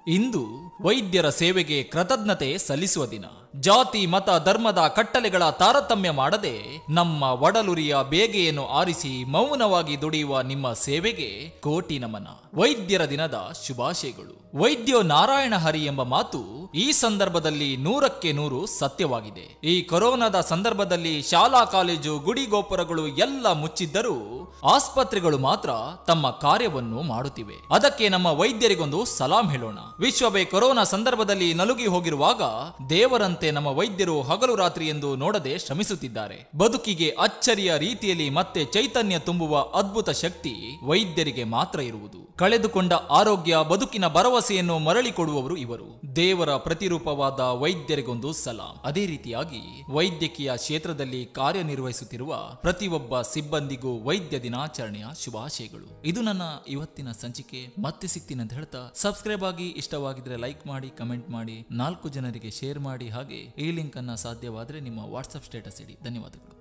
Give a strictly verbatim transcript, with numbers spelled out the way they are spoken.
ಇಂದು ವೈದ್ಯರ ಸೇವೆಗೆ ಕೃತಜ್ಞತೆ ಸಲ್ಲಿಸುವ ದಿನ. ಜಾತಿ ಮತ ಧರ್ಮದ ಕಟ್ಟಲೆಗಳ ತಾರತಮ್ಯ ಮಾಡದೆ ನಮ್ಮ ಒಡಲುರಿಯ ಬೇಗೆಯನ್ನು ಆರಿಸಿ ಮೌನವಾಗಿ ದುಡಿಯುವ ನಿಮ್ಮ ಸೇವೆಗೆ ಕೋಟಿ ನಮನ. ವೈದ್ಯರ ದಿನದ ಶುಭಾಶಯಗಳು. ವೈದ್ಯೋ ನಾರಾಯಣ ಹರಿ ಎಂಬ ಮಾತು ಈ ಸಂದರ್ಭದಲ್ಲಿ ನೂರಕ್ಕೆ ನೂರು ಸತ್ಯವಾಗಿದೆ. ಈ ಕೊರೋನಾದ ಸಂದರ್ಭದಲ್ಲಿ ಶಾಲಾ ಕಾಲೇಜು ಗುಡಿ ಗೋಪುರಗಳು ಎಲ್ಲ ಮುಚ್ಚಿದ್ದರೂ ಆಸ್ಪತ್ರೆಗಳು ಮಾತ್ರ ತಮ್ಮ ಕಾರ್ಯವನ್ನು ಮಾಡುತ್ತಿವೆ. ಅದಕ್ಕೆ ನಮ್ಮ ವೈದ್ಯರಿಗೊಂದು ಸಲಾಂ ಹೇಳೋಣ. ವಿಶ್ವವೇ ಕೊರೋನಾ ಸಂದರ್ಭದಲ್ಲಿ ನಲುಗಿ ಹೋಗಿರುವಾಗ ದೇವರಂತೆ ನಮ್ಮ ವೈದ್ಯರು ಹಗಲು ರಾತ್ರಿ ಎಂದು ನೋಡದೆ ಶ್ರಮಿಸುತ್ತಿದ್ದಾರೆ. ಬದುಕಿಗೆ ಅಚ್ಚರಿಯ ರೀತಿಯಲ್ಲಿ ಮತ್ತೆ ಚೈತನ್ಯ ತುಂಬುವ ಅದ್ಭುತ ಶಕ್ತಿ ವೈದ್ಯರಿಗೆ ಮಾತ್ರ ಇರುವುದು. ಕಳೆದುಕೊಂಡ ಆರೋಗ್ಯ ಬದುಕಿನ ಭರವಸೆಯನ್ನು ಮರಳಿ ಕೊಡುವವರು ಇವರು. ದೇವರ ಪ್ರತಿರೂಪವಾದ ವೈದ್ಯರಿಗೊಂದು ಸಲಾಂ. ಅದೇ ರೀತಿಯಾಗಿ ವೈದ್ಯಕೀಯ ಕ್ಷೇತ್ರದಲ್ಲಿ ಕಾರ್ಯನಿರ್ವಹಿಸುತ್ತಿರುವ ಪ್ರತಿಯೊಬ್ಬ ಸಿಬ್ಬಂದಿಗೂ ವೈದ್ಯ ದಿನಾಚರಣೆಯ ಶುಭಾಶಯಗಳು. ಇದು ನನ್ನ ಇವತ್ತಿನ ಸಂಚಿಕೆ. ಮತ್ತೆ ಸಿಗ್ತೀನಿ ಅಂತ ಹೇಳ್ತಾ ಸಬ್ಸ್ಕ್ರೈಬ್ ಆಗಿ, ಇಷ್ಟವಾಗಿದ್ರೆ ಲೈಕ್ ಮಾಡಿ, ಕಮೆಂಟ್ ಮಾಡಿ, ನಾಲ್ಕು ಜನರಿಗೆ ಶೇರ್ ಮಾಡಿ. ಹಾಗೆ ಈ ಲಿಂಕ್ ಅನ್ನ ಸಾಧ್ಯವಾದರೆ ನಿಮ್ಮ ವಾಟ್ಸ್ಆಪ್ ಸ್ಟೇಟಸ್ ಇಡಿ. ಧನ್ಯವಾದಗಳು.